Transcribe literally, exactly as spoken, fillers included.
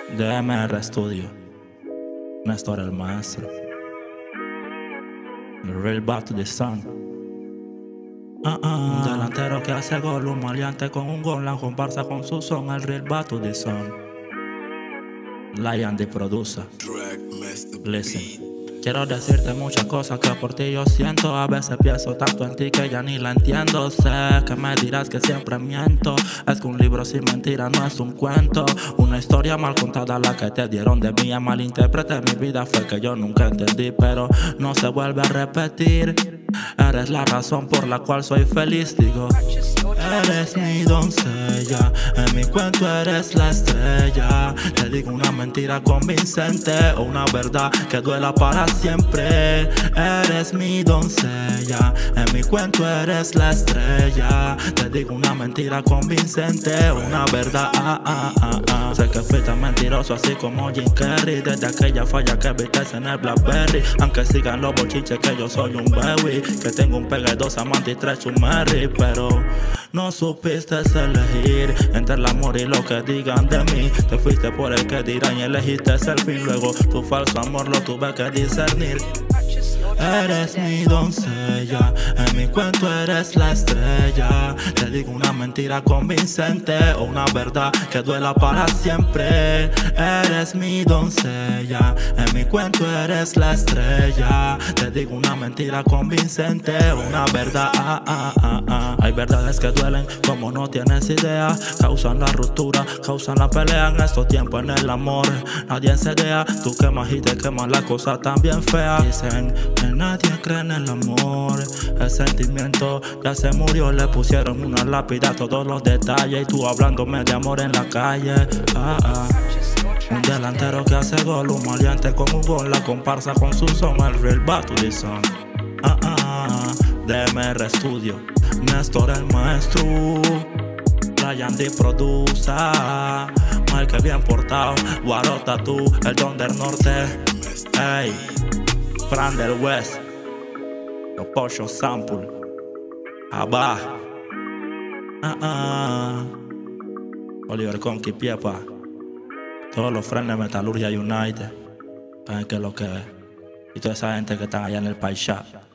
D M R Studio, Néstor el maestro, The Real Back to the Sun. Ah, ah. Un delantero que hace gol, un maleante con un gol, la comparsa con su son, el Real Back to the Sun. Lion the producer. Listen. Quiero decirte muchas cosas que por ti yo siento. A veces pienso tanto en ti que ya ni la entiendo. Sé que me dirás que siempre miento. Es que un libro sin mentira no es un cuento. Una historia mal contada la que te dieron de mí. Malinterpreté mi vida, fue que yo nunca entendí, pero no se vuelve a repetir. Eres la razón por la cual soy feliz, digo. Eres mi doncella, en mi cuento eres la estrella. Te digo una mentira convincente o una verdad que duela para siempre. Eres mi doncella, en mi cuento eres la estrella. Te digo una mentira convincente o una verdad. Ah, ah, ah, ah. Sé que fuiste mentiroso así como Jim Carrey, desde aquella falla que viste en el Blackberry. Aunque sigan los bochiches que yo soy un baby, que tengo un pega y dos amantes y tres chumerri. Pero no supiste elegir entre el amor y lo que digan de mí. Te fuiste por el que dirán y elegiste el fin. Luego tu falso amor lo tuve que discernir. Eres mi doncella, en mi cuento eres la estrella. Te digo una mentira convincente o una verdad que duela para siempre. Eres mi doncella, en mi cuento eres la estrella. Te digo una mentira convincente o una verdad. Ah, ah, ah, ah. Hay verdades que duelen como no tienes idea. Causan la ruptura, causan la pelea. En estos tiempos en el amor nadie se idea. Tú quemas y te quemas la cosa también fea. Dicen que nadie cree en el amor. El sentimiento ya se murió. Le pusieron una lápida a todos los detalles. Y tú hablándome de amor en la calle. Ah, ah. Un delantero que hace gol, un maleante con un gol, la comparsa con su son, el Real Back to the Sun. Ah, ah. D M R Studio, Néstor el maestro, Lion the producer, Mike bien portado, Guarota tú, el Don del Norte, ey, Fran del West, los Pocho Sample, Abba, ah, ah. Oliver Conky Piepa, todos los friends de Metalurgia United, saben que es lo que es, y toda esa gente que están allá en el país.